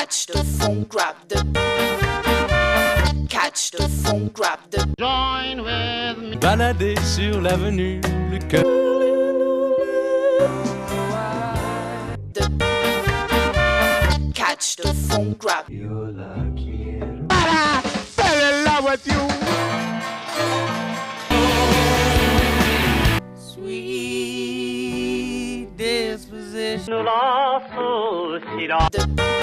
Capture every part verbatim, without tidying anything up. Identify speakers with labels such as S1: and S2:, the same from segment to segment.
S1: Catch the phone, grab the. Catch the phone, grab the.
S2: Join with me.
S3: Balader sur l'avenue, le cœur.
S1: The. Catch the phone, grab.
S3: You're lucky.
S2: I fell in love with you.
S3: Sweet disposition.
S1: The.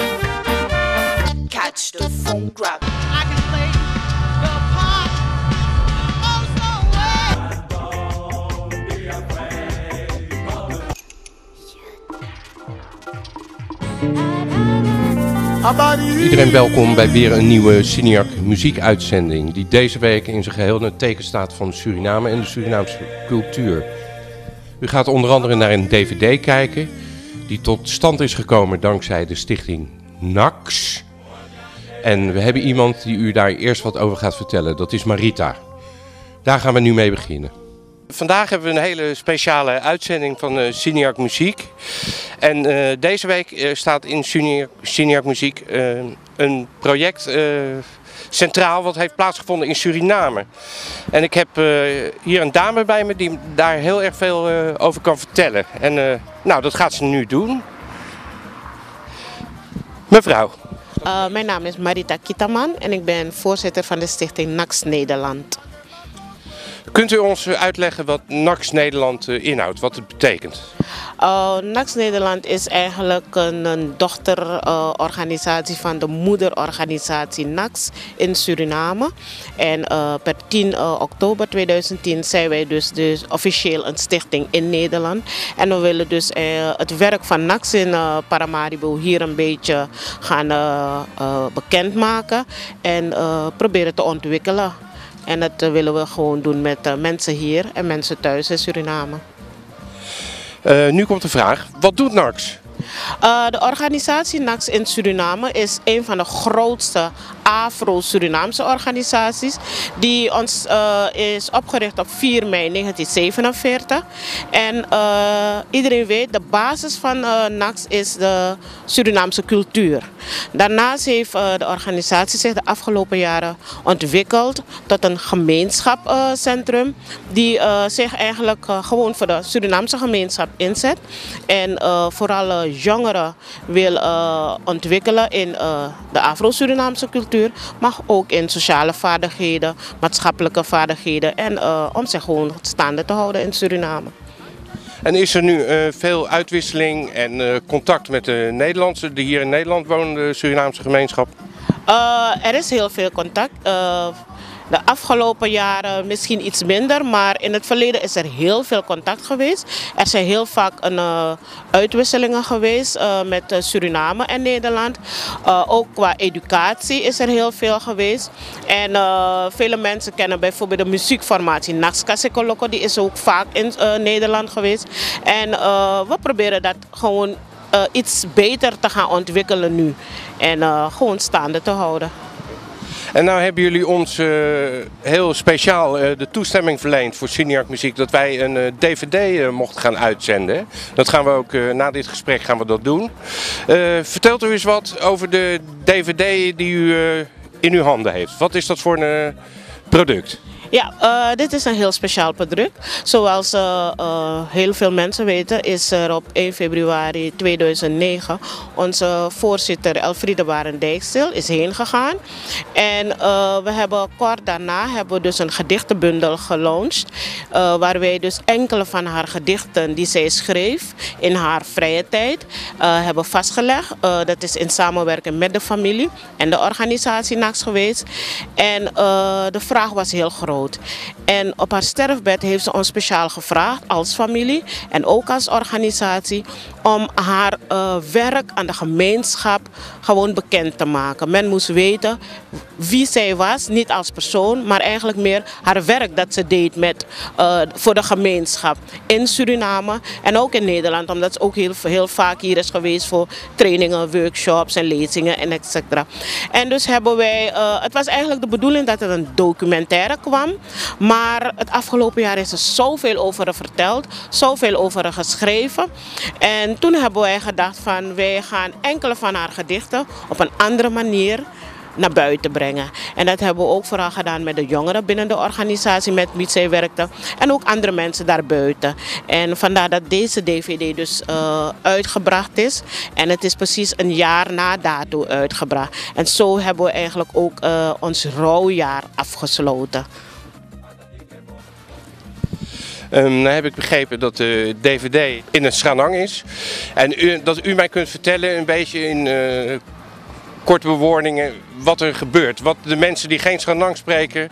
S1: Catch the phone, grab.
S2: I can play the part oh so well.
S4: Iedereen welkom bij weer een nieuwe Cineark muziekuitzending die deze week in zijn geheel in het teken staat van Suriname en de Surinaamse cultuur. U gaat onder andere naar een D V D kijken die tot stand is gekomen dankzij de stichting N A C S. En we hebben iemand die u daar eerst wat over gaat vertellen, dat is Marita. Daar gaan we nu mee beginnen. Vandaag hebben we een hele speciale uitzending van uh, Cineark Muziek. En uh, deze week uh, staat in Cineark, Cineark Muziek uh, een project uh, centraal wat heeft plaatsgevonden in Suriname. En ik heb uh, hier een dame bij me die daar heel erg veel uh, over kan vertellen. En uh, nou, dat gaat ze nu doen. Mevrouw.
S5: Uh, mijn naam is Marita Kitaman en ik ben voorzitter van de stichting N A C S Nederland.
S4: Kunt u ons uitleggen wat N A C S Nederland inhoudt, wat het betekent?
S5: Uh, N A C S Nederland is eigenlijk een, een dochterorganisatie uh, van de moederorganisatie N A C S in Suriname. En uh, per tien uh, oktober tweeduizend tien zijn wij dus, dus officieel een stichting in Nederland. En we willen dus uh, het werk van N A C S in uh, Paramaribo hier een beetje gaan uh, uh, bekendmaken en uh, proberen te ontwikkelen. En dat uh, willen we gewoon doen met uh, mensen hier en mensen thuis in Suriname.
S4: Uh, nu komt de vraag, wat doet N A C S?
S5: Uh, de organisatie N A C S in Suriname is een van de grootste Afro-Surinaamse organisaties. Die ons uh, is opgericht op vier mei negentien zevenenveertig. En uh, iedereen weet, de basis van uh, N A C S is de Surinaamse cultuur. Daarnaast heeft uh, de organisatie zich de afgelopen jaren ontwikkeld tot een gemeenschapscentrum. Uh, die uh, zich eigenlijk uh, gewoon voor de Surinaamse gemeenschap inzet. En uh, vooral uh, jongeren wil uh, ontwikkelen in uh, de Afro-Surinaamse cultuur, maar ook in sociale vaardigheden, maatschappelijke vaardigheden en uh, om zich gewoon staande te houden in Suriname.
S4: En is er nu uh, veel uitwisseling en uh, contact met de Nederlandse, die hier in Nederland wonende Surinaamse gemeenschap?
S5: Uh, er is heel veel contact. Uh, De afgelopen jaren misschien iets minder, maar in het verleden is er heel veel contact geweest. Er zijn heel vaak een, uh, uitwisselingen geweest uh, met uh, Suriname en Nederland. Uh, ook qua educatie is er heel veel geweest. En uh, vele mensen kennen bijvoorbeeld de muziekformatie N A C S Kasekoloko, die is ook vaak in uh, Nederland geweest. En uh, we proberen dat gewoon uh, iets beter te gaan ontwikkelen nu en uh, gewoon staande te houden.
S4: En nou hebben jullie ons uh, heel speciaal uh, de toestemming verleend voor Cineark Muziek dat wij een uh, D V D uh, mochten gaan uitzenden. Dat gaan we ook uh, na dit gesprek gaan we dat doen. Uh, vertelt u eens wat over de D V D die u uh, in uw handen heeft. Wat is dat voor een uh, product?
S5: Ja, uh, dit is een heel speciaal product. Zoals uh, uh, heel veel mensen weten is er op één februari tweeduizend negen onze voorzitter Elfriede Barendijkstil is heen gegaan. En uh, we hebben kort daarna hebben we dus een gedichtenbundel gelaunched. Uh, waar wij dus enkele van haar gedichten die zij schreef in haar vrije tijd uh, hebben vastgelegd. Uh, dat is in samenwerking met de familie en de organisatie N A C S geweest. En uh, de vraag was heel groot. En op haar sterfbed heeft ze ons speciaal gevraagd als familie en ook als organisatie om haar uh, werk aan de gemeenschap gewoon bekend te maken. Men moest weten wie zij was, niet als persoon, maar eigenlijk meer haar werk dat ze deed met, uh, voor de gemeenschap in Suriname en ook in Nederland, omdat ze ook heel, heel vaak hier is geweest voor trainingen, workshops en lezingen en et cetera. En dus hebben wij, uh, het was eigenlijk de bedoeling dat er een documentaire kwam. kwam. Maar het afgelopen jaar is er zoveel over haar verteld, zoveel over haar geschreven. En toen hebben wij gedacht van wij gaan enkele van haar gedichten op een andere manier naar buiten brengen. En dat hebben we ook vooral gedaan met de jongeren binnen de organisatie met wie zij werkte. En ook andere mensen daarbuiten. En vandaar dat deze D V D dus uh, uitgebracht is. En het is precies een jaar na dato uitgebracht. En zo hebben we eigenlijk ook uh, ons rouwjaar afgesloten.
S4: Um, dan heb ik begrepen dat de D V D in het Schanang is. En u, dat u mij kunt vertellen een beetje in uh, korte bewoordingen wat er gebeurt. Wat de mensen die geen Schanang spreken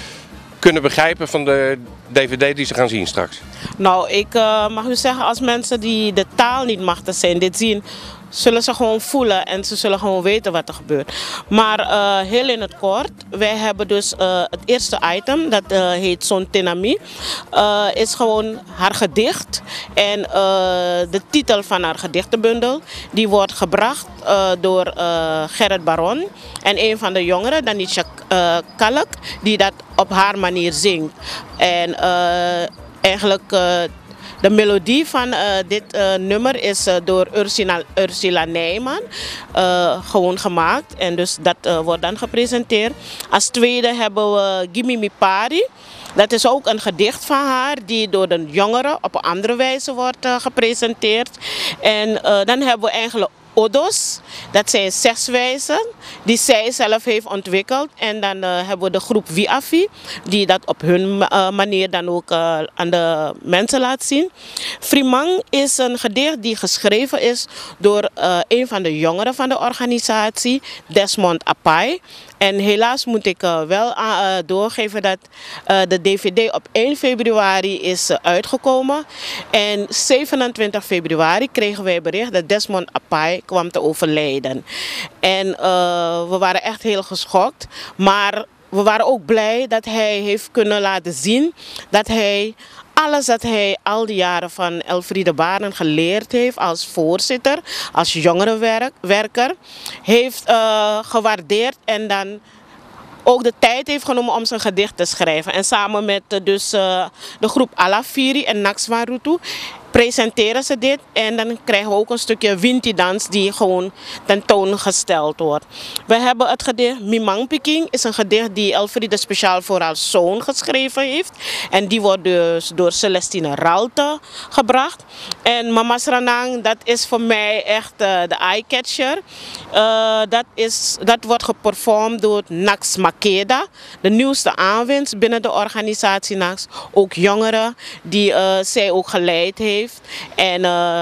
S4: kunnen begrijpen van de D V D die ze gaan zien straks.
S5: Nou, ik uh, mag u zeggen, als mensen die de taal niet machtig zijn dit zien, zullen ze gewoon voelen en ze zullen gewoon weten wat er gebeurt. Maar uh, heel in het kort, wij hebben dus uh, het eerste item, dat uh, heet Sontenami, uh, is gewoon haar gedicht. En uh, de titel van haar gedichtenbundel, die wordt gebracht uh, door uh, Gerrit Baron. En een van de jongeren, Danisha uh, Kalk, die dat op haar manier zingt. En uh, eigenlijk Uh, de melodie van uh, dit uh, nummer is uh, door Ursula, Ursula Nijman uh, gewoon gemaakt. En dus dat uh, wordt dan gepresenteerd. Als tweede hebben we Gimme Mi Pari. Dat is ook een gedicht van haar die door de jongeren op een andere wijze wordt uh, gepresenteerd. En uh, dan hebben we eigenlijk Odos, dat zijn zes wijzen die zij zelf heeft ontwikkeld. En dan uh, hebben we de groep Wiafi, die dat op hun uh, manier dan ook uh, aan de mensen laat zien. Frimang is een gedicht die geschreven is door uh, een van de jongeren van de organisatie, Desmond Apai. En helaas moet ik uh, wel uh, doorgeven dat uh, de D V D op één februari is uh, uitgekomen. En zevenentwintig februari kregen wij bericht dat Desmond Apai kwam te overlijden. En uh, we waren echt heel geschokt. Maar we waren ook blij dat hij heeft kunnen laten zien dat hij alles dat hij al die jaren van Elfriede Baren geleerd heeft als voorzitter, als jongerenwerker, heeft uh, gewaardeerd en dan ook de tijd heeft genomen om zijn gedicht te schrijven. En samen met uh, dus, uh, de groep Alafiri en Naxwarutu presenteren ze dit en dan krijgen we ook een stukje Winti-dans die gewoon tentoongesteld wordt. We hebben het gedicht Mimang Piking, is een gedicht die Elfriede speciaal voor haar zoon geschreven heeft. En die wordt dus door Celestine Ralte gebracht. En Mama Sranang, dat is voor mij echt uh, de eye-catcher. Uh, dat, is, dat wordt geperformed door Nax Makeda, de nieuwste aanwinst binnen de organisatie Nax. Ook jongeren die uh, zij ook geleid heeft. En uh,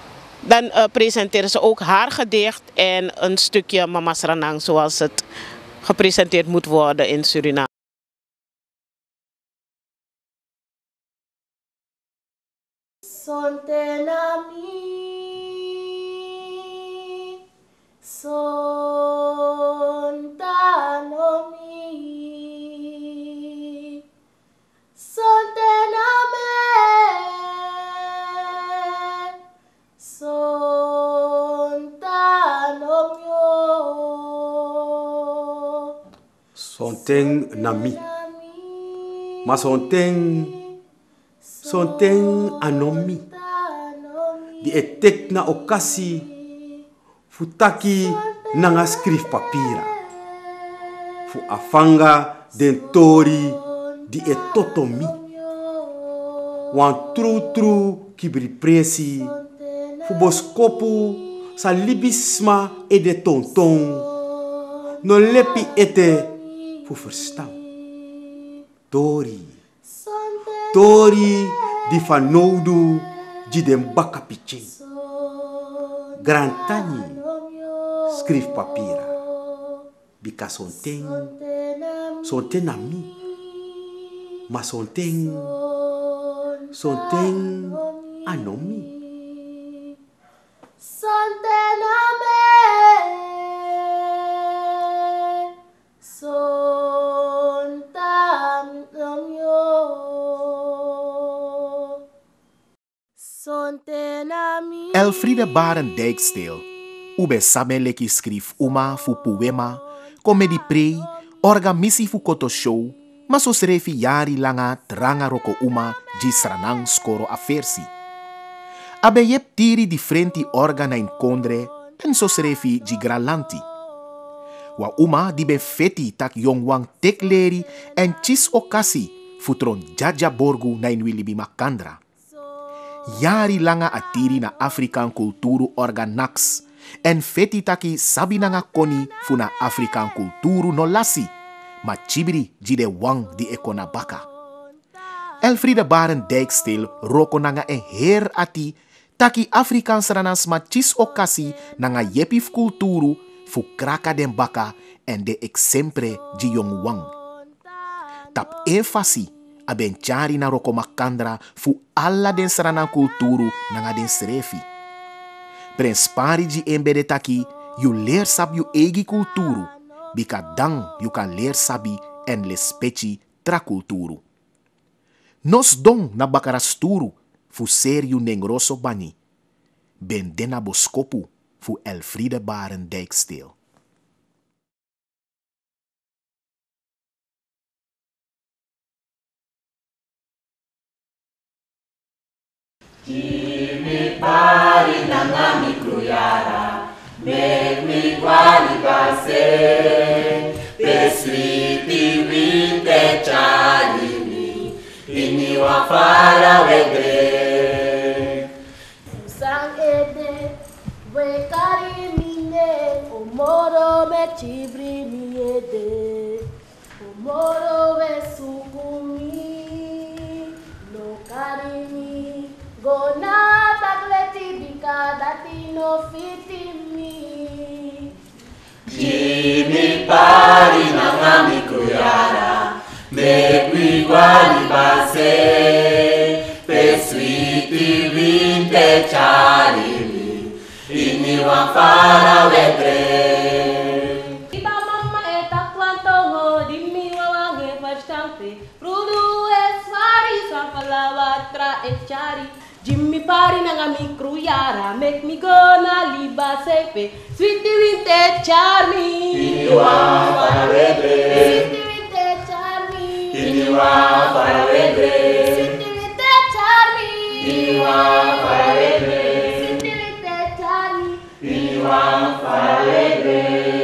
S5: dan uh, presenteren ze ook haar gedicht en een stukje Mama Sranang zoals het gepresenteerd moet worden in Suriname.
S6: Sontenami, Sontanomi, Sontename.
S7: Sonteng nami, ma sonteng, sonteng anomi. Di etek na okasi, futaki nanga skrif papira. Fu afanga den tori di etotomi. Wan tru tru kibri presi, fu boskopu sa libisma e de tonton. No lepi ete fu verstaan. Tori. Tori di fanodu di den baka piching. Grantani skrif papira. Bika sonteng, sonteng ami. Ma sonteng, sonteng anomi.
S6: Sontename, Sontamyo, Sontenami.
S8: Elfriede Baren Dijksteel, ube samen leki skrif uma fu poema, comedy prei, orga missie fu koto show, maar so srefi jari langa tranga roko uma ji sranang skoro aversi. Abe yep tiri differenti organa in kondre en so srefi ji gralanti. Wa uma di ben feti tak yongwang tekleri en chis okasi futron jaja borgu na in wilibi makandra. Yari langa atiri na Afrikan kulturu organax en feti taki sabi nanga koni funa Afrikan kulturu no lasi ma chibiri jide wang di ekona baka. Elfriede Barendijkstil roko nanga en her ati taki Afrikan sranas ma chis okasi nanga yepif kulturu fu kraka den baka en de exemple ji yong wang. Tap enfasi aben chari na roko makandra fu alla den srana kulturu nanga den srefi. Prenspari ji embede taki you leer sab you egi kulturu bika dang you kan leer sabi en lespeci tra kulturu. Nos dong na bakarasturu fu ser you nengroso bani. Ben dena boskopu fu Elfriede Barendijkstil.
S1: Jimmy pari nanga mikruyara, make me quali passe. Pesriti vinte charini, ini wa fara wedre.
S6: Sang ede, we kari mine, omoro me chibri mi ede, omoro we sukumi, no kari mi. Gona takleti bika dati no fiti mi.
S1: Jimmy pari nanga mikruyara, make me quali passe. Pesriti vinte charini, ini wa fara wedre.
S6: Iba mama eta kwantongo dimmi wawange bastante. Rudu es mari sampalawatra et chari. Jimmy pari nanga mikruyara, make me gonna liba sepe. Sweetie winte charmi.
S1: Ini wa fara wedre.
S6: Sweetie winte charmi.
S1: Ini wa fara wedre.
S6: Sweetie winte charmi.
S1: Ini wa fara wedre.
S6: Sweetie winte charmi.
S1: Ini wa fara wedre.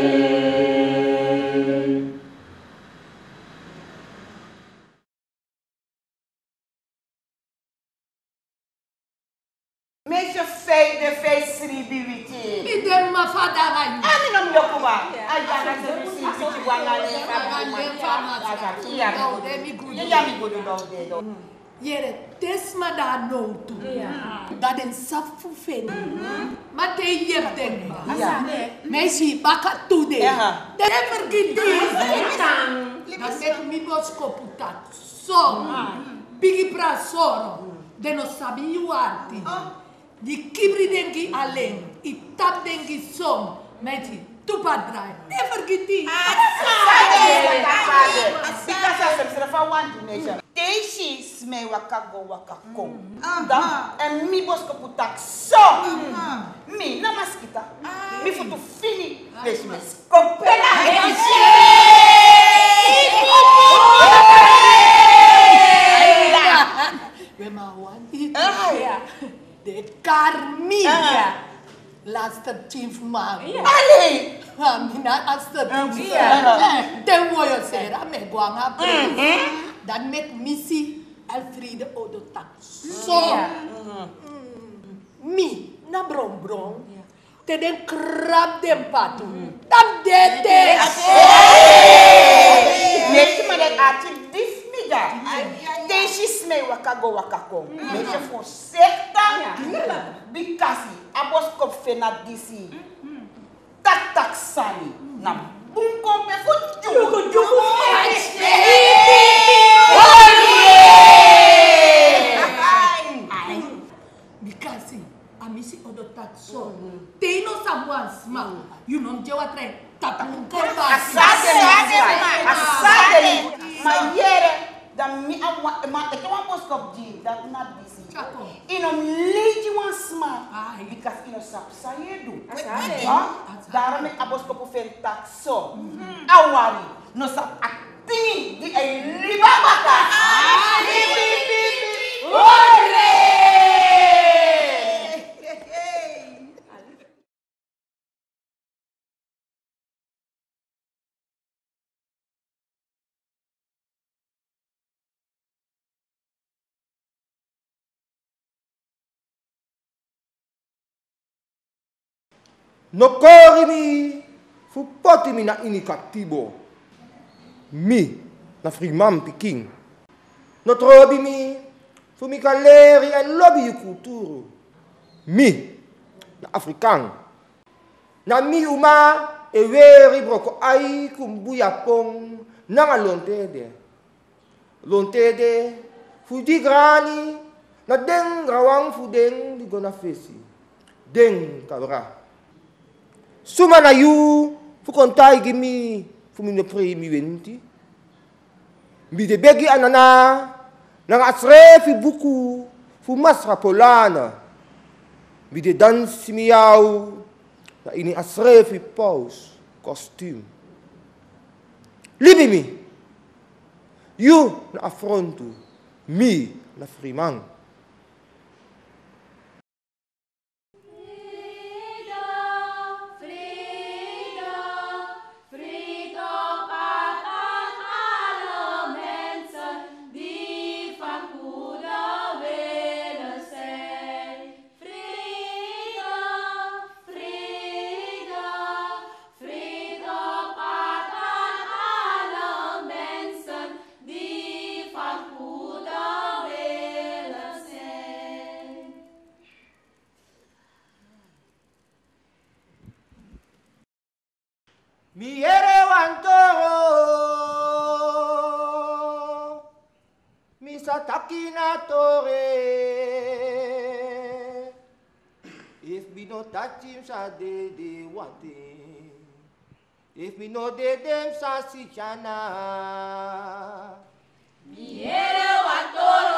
S9: Meisje fei de fei sri biwiti.
S2: Idem ma fada rayu.
S9: Ani nom yokuba. Ayana se sri biwiti wana le ya mi godo do de do.
S2: Yere desma da noutu. Da den safu feni. Ma te yep den ba. Meisi baka tude. De vergiti. Da set mi bosko putat. So. Bigi pra soro. De no sabi yuarti. Di kibri dengi alleen. I tap dengi som. Meiti. Tu padrai. De vergiti.
S9: Because I said for one nation. Teishi sme wakago wakako. Da en mi bosko putak so. Mi na maskita. Mi futu fini. Des mes kopela.
S2: Wema wanti. De karmi. Laatste chief man.
S9: Ali.
S2: Mina laatste chief. Den woyo sera me guanga pre. Dan met missie Elfriede Odotak. So. Mi na bron bron. Te den krab den patu. Dan dete.
S9: Meisje maar dat aatje dief mi da. Teishi sme wakago wakako. Meisje voor sekta. Bikasi. Abos kop fena disi. Tak tak sani. Na boom kompe fu jugu jugu.
S2: Bikasi amisi Odotak so. Te no sabuan sma. You know jewa tre tapun korba.
S9: Asade ma. Asade ma yere. Dan mi awa ma ete wan bos kop ji. Dat na disi. Inom leji wan sma. Because ino sap sayedu. Daarom ik abos kop fen tak so. Awari. No sap Tini, di ay libabaka. Hooray!
S10: No kori mi, fu poti mi na inikatibo. Mi, na frimam piking. No trobi mi, fu mi kaleri en lobby yu kulturu. Mi, na Afrikaan. Na mi uma, e weri broko ai kumbu yapong, nanga lontede. Lontede, fu di grani, na den rawang fu den di gona fesi. Den kabra. Suma na yu, fu kontai gimi, fu mi ne pre mi wenti. Mi de begi anana, nang asre fi buku, fu masra polana. Mi de dansi mi yau, na ini asre fi paus, kostuum. Libi mi, yu na afrontu, mi na frimang. Mi ere wantoro, mi sataki na tore. If me no touch him sa de de wate, if me no de dem sa si chana.
S1: Mi ere wantoro.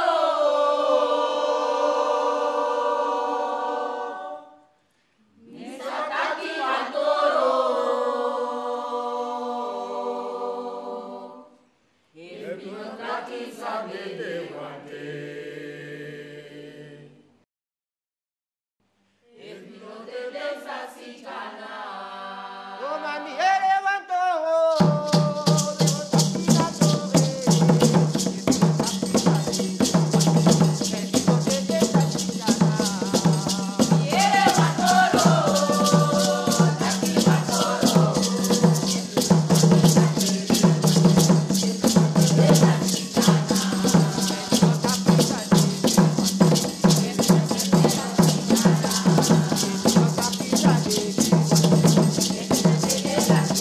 S2: Yeah.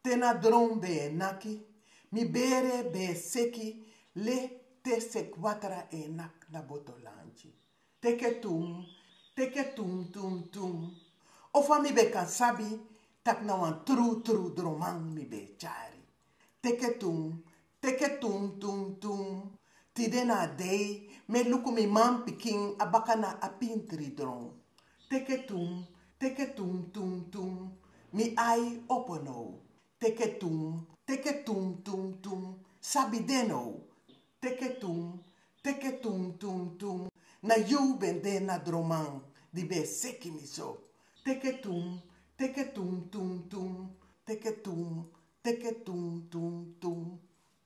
S2: tena dron be naki, mi bere be seki, le te sekwatra e nak na botolanchi. Teke tum, teke tum tum tum. Ofa mi be kan sabi, tak na wan tru tru dromang mi be chari. Teke tum, teke tum tum tum. Tidena dei, me luku mi man piking abakana apintri dron. Teke tum, teke tum tum tum. Mi ai opono. Teke tum, teke tum tum tum. Sabideno. Teke tum, teke tum tum tum. Na you ben de na dromang, di be seki mi so. Teke tum, teke tum tum tum. Teke tum, teke tum tum tum.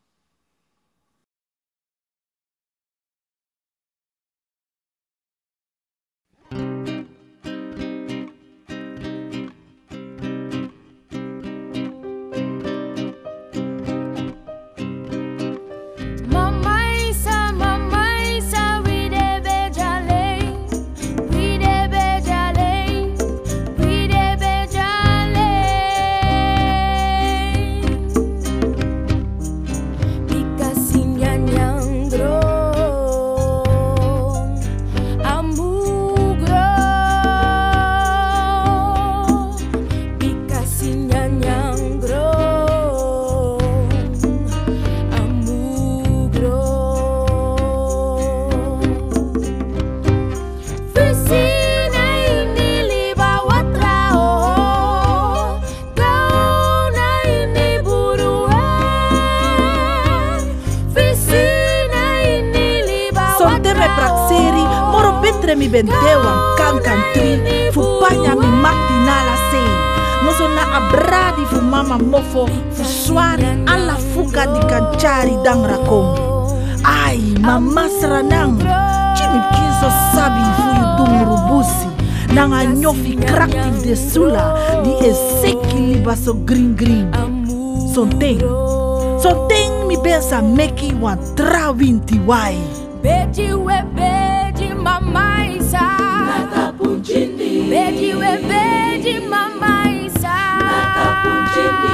S11: Mi bendewan kankan tri fu panya mi makti nala sei no so na abradi fu mama mofo fu swari alla fuka di kancari dang rakong ai mama sranang chimi kinso sabi fu yudung rubusi nanga nyofi krakti de sula di eseki libaso green green sonteng sonteng mi bensa meki wan trawinti wai
S1: beji we beji mama isa nata punjini beji we beji mama isa nata punjini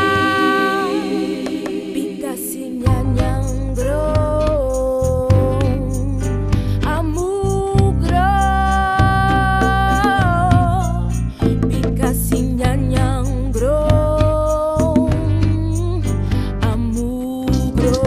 S1: bikasi nyanyang bro amugro bikasi nyanyang bro amugro.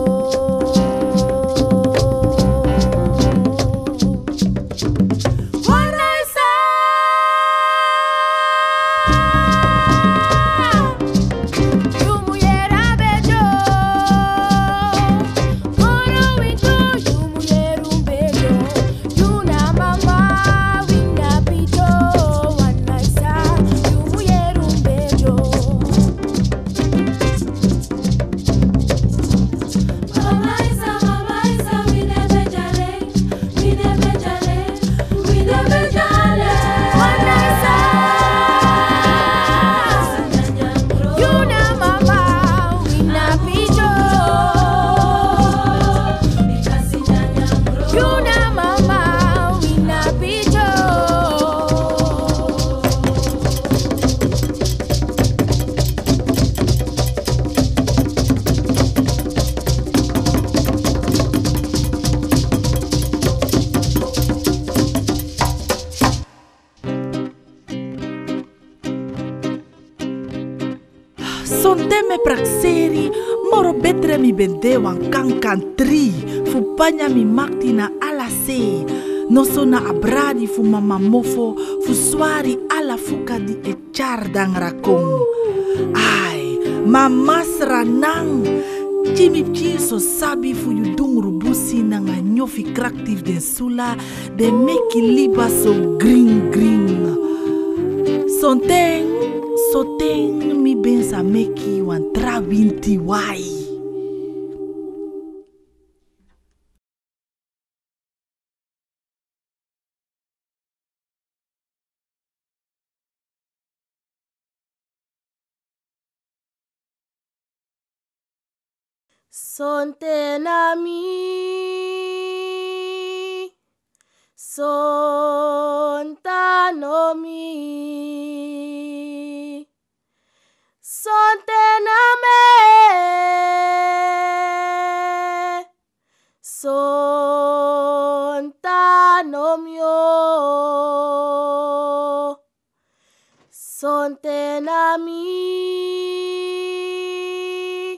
S11: Sondeme prakseri, moro betre mi bende wan kankan tri, fu panya mi makti na ala se, no so na abradi fu mama mofo, fu swari ala fuka di e chardang rakong. Ai, mama sranang, Jimmy so sabi fu yudung rubusi na nga nyofi kraktiv den sula, de meki liba so green green. Sonteng, soteng mi bensa meki wan trawinti wai.
S6: Sontenami, sontanomi, sontena
S1: Sontenami,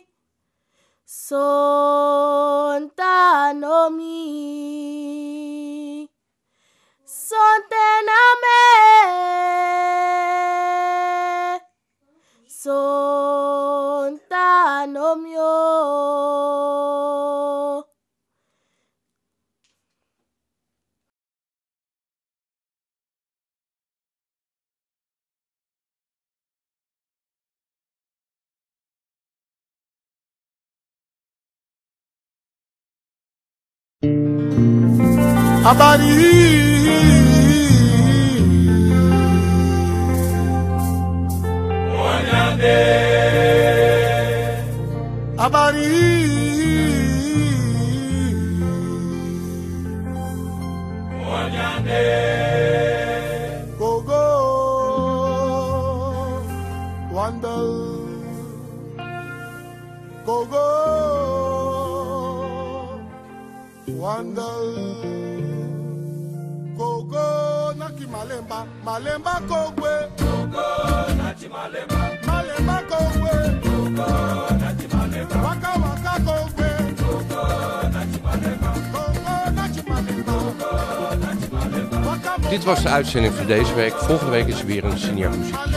S1: Sontanomi, Sontename, Sontanomio.
S12: Abari Onyande Abari Onyande Gogo Wandal Gogo Wandal Gogo naki malemba, malemba kogwe. Gogo naki malemba, malemba kogwe. Gogo naki malemba, waka waka kogwe. Gogo naki malemba, gogo naki malemba, gogo naki malemba.
S4: Dit was de uitzending voor deze week. Volgende week is er weer een Signac Muziek.